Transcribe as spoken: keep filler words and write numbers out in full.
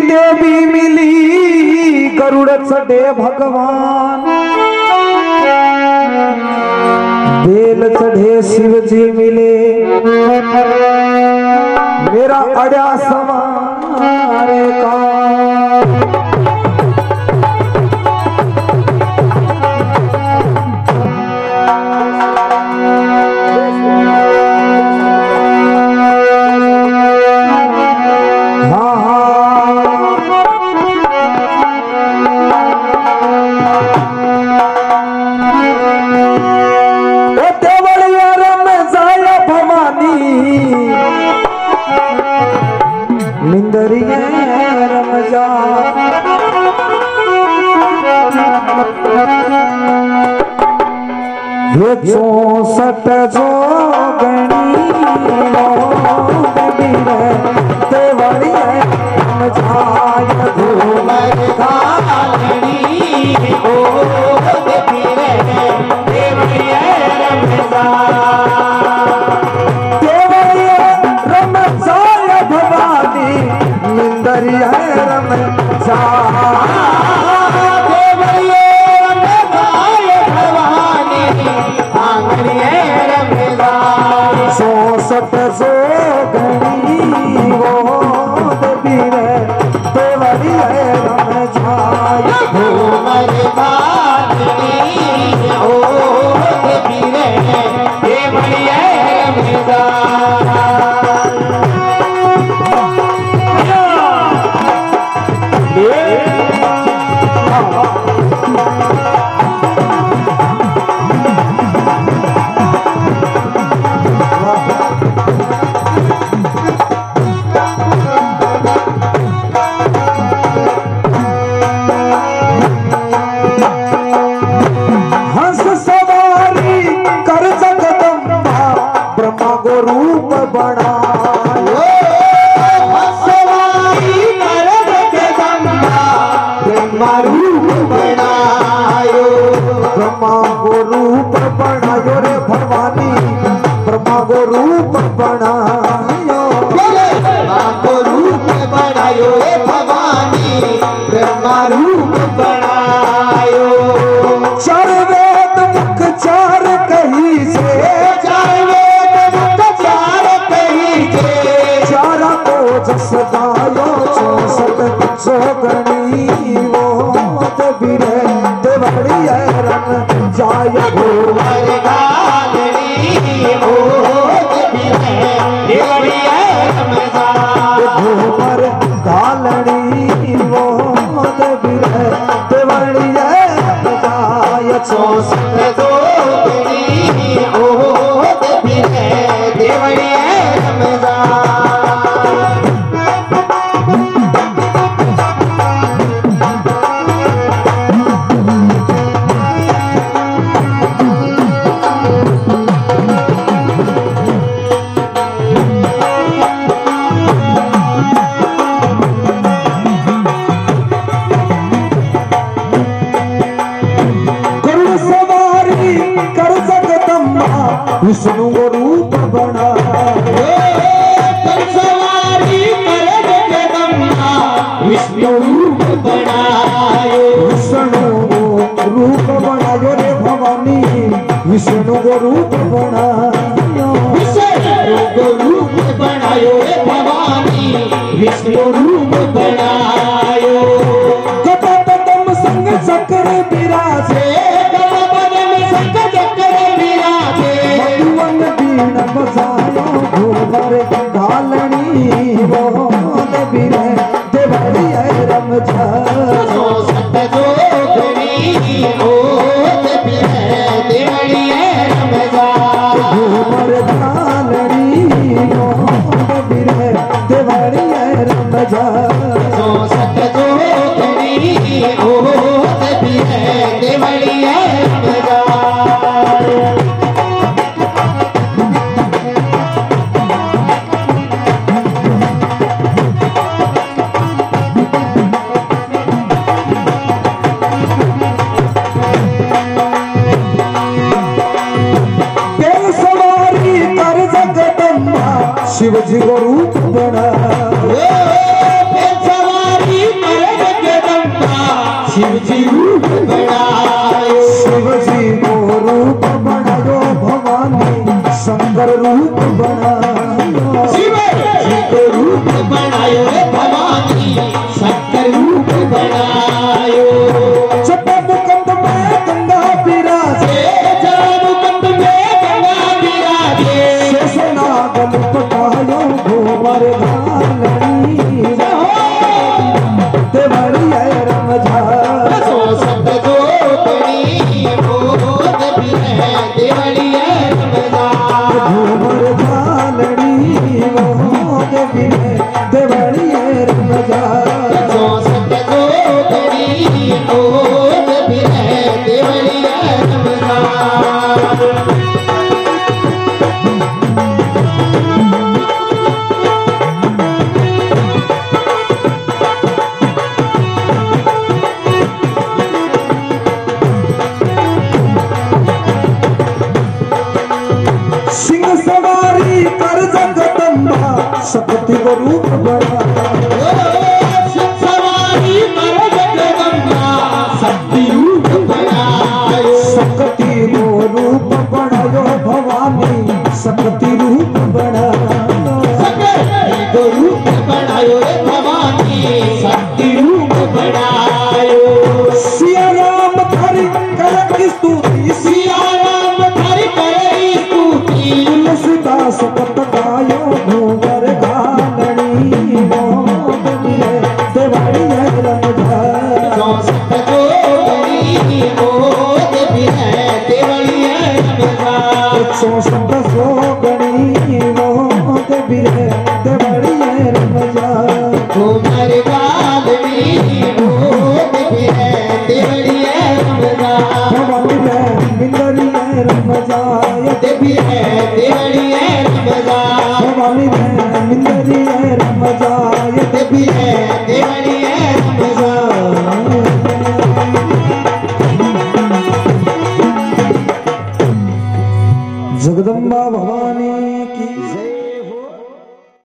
देवी मिली गरुड़ चढ़े भगवान, बेल चढ़े शिव जी मिले मेरा अड़ा सवारे का। चौसठ जोगणी देवड़ी जाय घूमर घालनी ओ रमजाय भवानी निंदरिया रमजा चौसठ जोगणी वो देवी देवड़ी रमजाय घूमर घालनी ओ देवी देवड़ी रमजा। रूप बड़ा ब्रह्मा रूप बनायो, ब्रह्मा को रूप बनायो रे भवानी, ब्रह्मा को रूप बनायो, ब्रह्मा को रूप बनायो रे भवानी, ब्रह्मा रूप बनायो। चार वेद मुख चार कही से, चार वेद मुख चार कही से, चारा को जस गायो चौसठ जोगणी वो देवी देवड़ी रन जाय घूमर घालनी ओ देवी देवड़ी रमजा घूमर घालनी वो देवी देवड़ी रमजा चौसठ जोगणी ओ देवी देवड़ी रमजा। विष्णु रूप बना सवारी विष्णु रूप बनायो, विष्णु रूप बनायो रे भवानी, विष्णु रूप बनायो, विष्णु रूप बनायो रे भवानी, विष्णु रूप बनायो। गदापद्म संग चक्र विराजे, गदापद्म संग चक्र विराजे, मधुवन बीन बजायो घूमर घालनी वो देवी देवड़ी रमजा चौसठ जोगणी ओ देवी देवड़ी रमजा घूमर घालनी वो देवी देवड़ी रमजा चौसठ जोगणी ओ देवी देवड़ी रमजा। शिव जी को रूप बना सवारी शिव जी रूप बनायो शिव जी को रूप बनायो भवानी शंकर रूप बनायो शिव जी को रूप बनायो भवानी शंकर रूप बनायो जटामुकुट में गंगा विराजे जटामुकुट में गंगा विराजे शेषनाग पटायो घूमर धालनी देवरिया रमझा सो सत जो बड़ी मोद भी है देवरिया रमझा घूमर धालनी मोद भी है देवरिया रमझा सो सत जो बड़ी मोद भी है देवरिया रमझा सिंह सवारी कर जगदम्बा शक्ति को रूप बड़ा सवारी कर जगदम्बा शक्ति रूप बनायो शक्ति को रूप बनायो भवानी शक्ति रूप बनायो शक्ति को रूप बनायो भवानी शक्ति रूप बनायो सिया राम धरि कर स्तुति सिया राम धरि करे स्तुति तुलसीदास पत गायो घूंगर घालनी मोद मिले देवरिया रमझा सो सत जो बड़ी मोद भी है देवरिया रमझा सो सत सो गणी मोद बिरे देवरिया रमझा घूमर गालनी मोद भी है देवरिया रमझा भवानी में मिंदरिया रमझा देवी है देवरिया रमझा भवानी में मिंदरिया रमझा देवी है